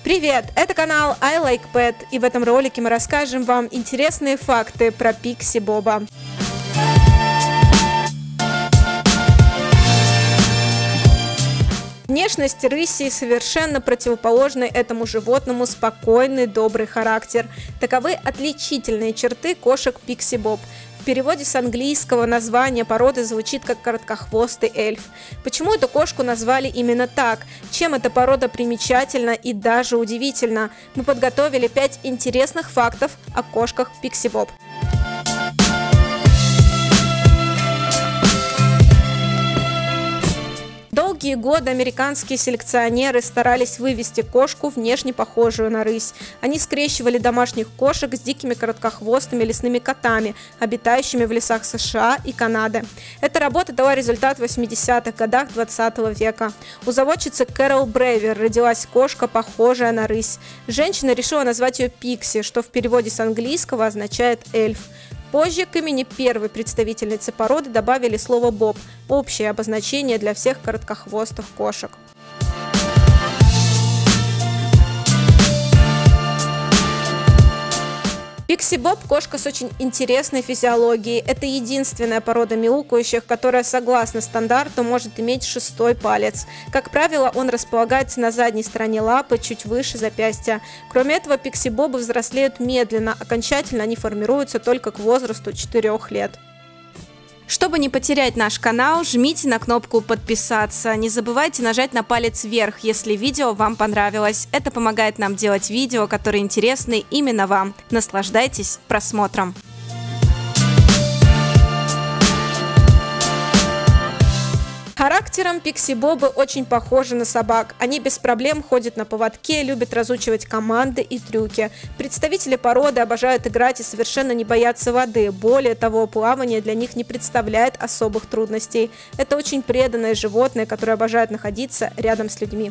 Привет! Это канал I Like Pet, и в этом ролике мы расскажем вам интересные факты про Пикси Боба. Внешность рыси совершенно противоположный этому животному спокойный, добрый характер. Таковы отличительные черты кошек Пикси Боб. В переводе с английского название породы звучит как короткохвостый эльф. Почему эту кошку назвали именно так? Чем эта порода примечательна и даже удивительна? Мы подготовили 5 интересных фактов о кошках Пикси Боб. Долгие годы американские селекционеры старались вывести кошку, внешне похожую на рысь. Они скрещивали домашних кошек с дикими короткохвостыми лесными котами, обитающими в лесах США и Канады. Эта работа дала результат в 80-х годах 20 века. У заводчицы Кэрол Бревер родилась кошка, похожая на рысь. Женщина решила назвать ее Пикси, что в переводе с английского означает эльф. Позже к имени первой представительницы породы добавили слово «боб» – общее обозначение для всех короткохвостых кошек. Пикси Боб – кошка с очень интересной физиологией. Это единственная порода мяукающих, которая, согласно стандарту, может иметь 6-й палец. Как правило, он располагается на задней стороне лапы, чуть выше запястья. Кроме этого, Пикси Бобы взрослеют медленно, окончательно они формируются только к возрасту 4 лет. Чтобы не потерять наш канал, жмите на кнопку «Подписаться». Не забывайте нажать на палец вверх, если видео вам понравилось. Это помогает нам делать видео, которые интересны именно вам. Наслаждайтесь просмотром. Характером Пикси Бобы очень похожи на собак. Они без проблем ходят на поводке, любят разучивать команды и трюки. Представители породы обожают играть и совершенно не боятся воды. Более того, плавание для них не представляет особых трудностей. Это очень преданное животное, которое обожает находиться рядом с людьми.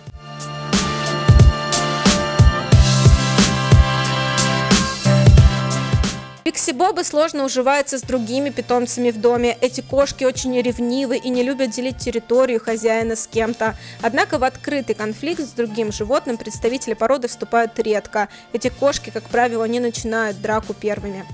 Пикси Бобы сложно уживаются с другими питомцами в доме. Эти кошки очень ревнивы и не любят делить территорию хозяина с кем-то. Однако в открытый конфликт с другим животным представители породы вступают редко. Эти кошки, как правило, не начинают драку первыми.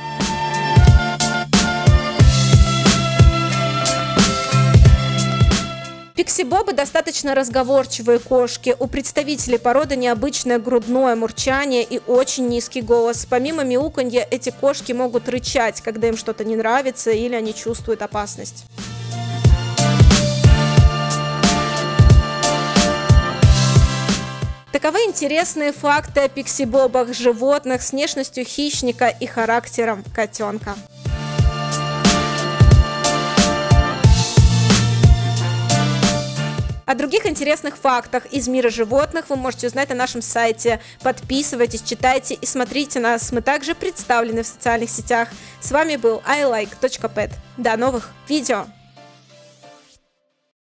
Пикси Бобы достаточно разговорчивые кошки. У представителей породы необычное грудное мурчание и очень низкий голос. Помимо мяуканья, эти кошки могут рычать, когда им что-то не нравится или они чувствуют опасность. Таковы интересные факты о Пикси Бобах, животных с внешностью хищника и характером котенка. О других интересных фактах из мира животных вы можете узнать на нашем сайте. Подписывайтесь, читайте и смотрите нас. Мы также представлены в социальных сетях. С вами был ilike.pet. До новых видео!